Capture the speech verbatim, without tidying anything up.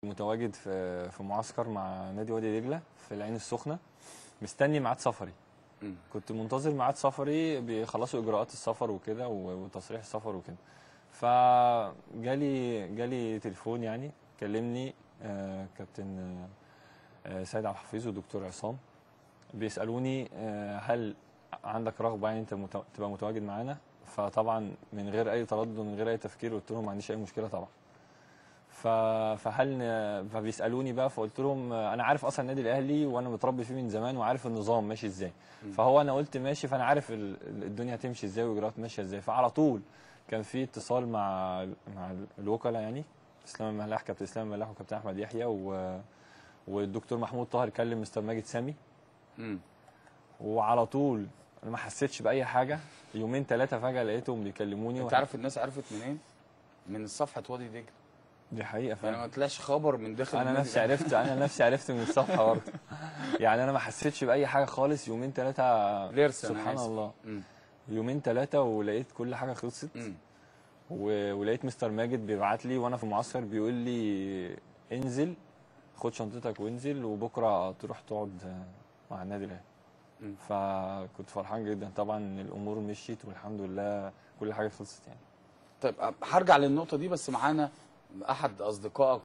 متواجد في في معسكر مع نادي وادي دجله في العين السخنه، مستني ميعاد سفري. م. كنت منتظر ميعاد سفري، بيخلصوا اجراءات السفر وكده وتصريح السفر وكده. فجالي جالي تليفون يعني كلمني آه كابتن آه سيد عبد الحفيظ والدكتور عصام، بيسالوني آه هل عندك رغبه يعني انت تبقى متواجد معانا؟ فطبعا من غير اي تردد ومن غير اي تفكير قلت لهم ما عنديش اي مشكله طبعا. فهل فبيسالوني بقى، فقلت لهم انا عارف اصلا النادي الاهلي وانا متربي فيه من زمان وعارف النظام ماشي ازاي. فهو انا قلت ماشي، فانا عارف الدنيا هتمشي ازاي والاجراءات ماشيه ازاي. فعلى طول كان في اتصال مع مع الوكلاء يعني اسلام الملاح، كابتن اسلام الملاح وكابتن احمد يحيى و... والدكتور محمود طاهر كلم مستر ماجد سامي. امم وعلى طول انا ما حسيتش باي حاجه. يومين ثلاثه فجاه لقيتهم بيكلموني. انت عارف الناس عرفت منين؟ من صفحه وادي دجله. دي حقيقه فعلا، يعني ما طلعش خبر من داخل انا نفسي عرفت انا نفسي عرفت من الصفحه برضه. يعني انا ما حسيتش باي حاجه خالص. يومين ثلاثه سبحان الله، م. يومين ثلاثه ولقيت كل حاجه خلصت. و... ولقيت مستر ماجد بيبعت لي وانا في المعسكر بيقول لي انزل خد شنطتك وانزل وبكره تروح تقعد مع النادي الاهلي. فكنت فرحان جدا طبعا ان الامور مشيت والحمد لله كل حاجه خلصت يعني. طيب هرجع للنقطه دي، بس معانا احد اصدقائك